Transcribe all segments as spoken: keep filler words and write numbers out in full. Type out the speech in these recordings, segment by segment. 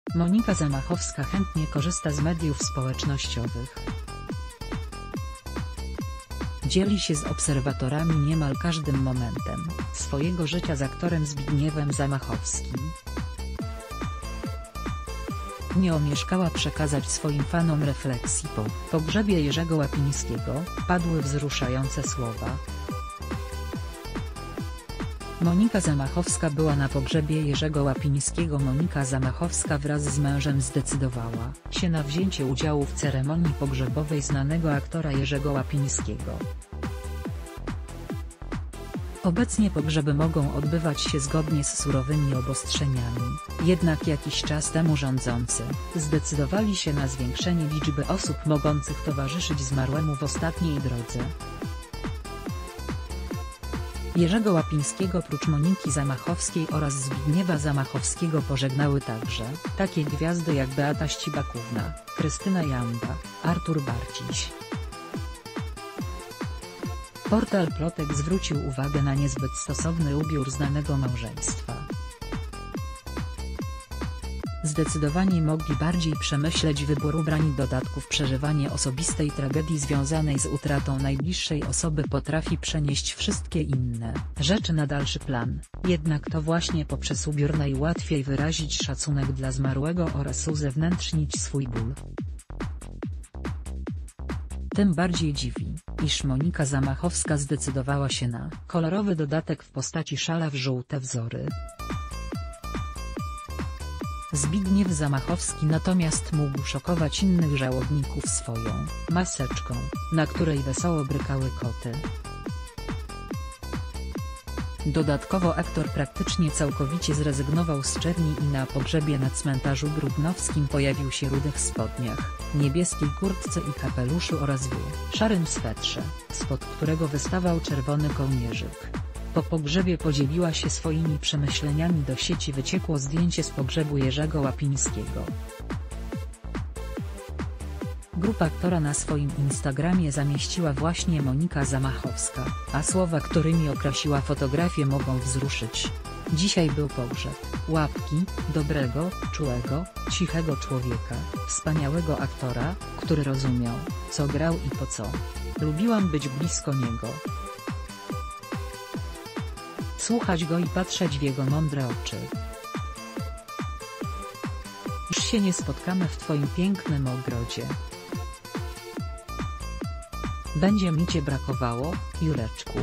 Monika Zamachowska chętnie korzysta z mediów społecznościowych. Dzieli się z obserwatorami niemal każdym momentem swojego życia z aktorem Zbigniewem Zamachowskim. Nie omieszkała przekazać swoim fanom refleksji po pogrzebie Jerzego Łapińskiego, padły wzruszające słowa. Monika Zamachowska była na pogrzebie Jerzego Łapińskiego. Monika Zamachowska wraz z mężem zdecydowała się na wzięcie udziału w ceremonii pogrzebowej znanego aktora Jerzego Łapińskiego. Obecnie pogrzeby mogą odbywać się zgodnie z surowymi obostrzeniami, jednak jakiś czas temu rządzący zdecydowali się na zwiększenie liczby osób mogących towarzyszyć zmarłemu w ostatniej drodze. Jerzego Łapińskiego prócz Moniki Zamachowskiej oraz Zbigniewa Zamachowskiego pożegnały także takie gwiazdy jak Beata Ścibakówna, Krystyna Janda, Artur Barciś. Portal Plotek zwrócił uwagę na niezbyt stosowny ubiór znanego małżeństwa. Zdecydowanie mogli bardziej przemyśleć wybór ubrań i dodatków. Przeżywanie osobistej tragedii związanej z utratą najbliższej osoby potrafi przenieść wszystkie inne rzeczy na dalszy plan, jednak to właśnie poprzez ubiór najłatwiej wyrazić szacunek dla zmarłego oraz uzewnętrznić swój ból. Tym bardziej dziwi, iż Monika Zamachowska zdecydowała się na kolorowy dodatek w postaci szala w żółte wzory. Zbigniew Zamachowski natomiast mógł szokować innych żałobników swoją maseczką, na której wesoło brykały koty. Dodatkowo aktor praktycznie całkowicie zrezygnował z czerni i na pogrzebie na cmentarzu Brudnowskim pojawił się w rudych spodniach, niebieskiej kurtce i kapeluszu oraz w szarym swetrze, spod którego wystawał czerwony kołnierzyk. Po pogrzebie podzieliła się swoimi przemyśleniami. Do sieci wyciekło zdjęcie z pogrzebu Jerzego Łapińskiego. Grupa aktora na swoim Instagramie zamieściła właśnie Monika Zamachowska, a słowa, którymi określiła fotografię, mogą wzruszyć. Dzisiaj był pogrzeb Łapki, dobrego, czułego, cichego człowieka, wspaniałego aktora, który rozumiał, co grał i po co. Lubiłam być blisko niego. Słuchać go i patrzeć w jego mądre oczy. Już się nie spotkamy w twoim pięknym ogrodzie. Będzie mi cię brakowało, Jureczku.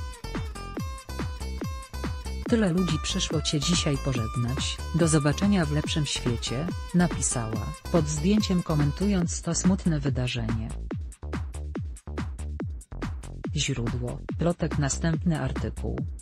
Tyle ludzi przyszło cię dzisiaj pożegnać. Do zobaczenia w lepszym świecie, napisała, pod zdjęciem komentując to smutne wydarzenie. Źródło: Plotek. Następny artykuł.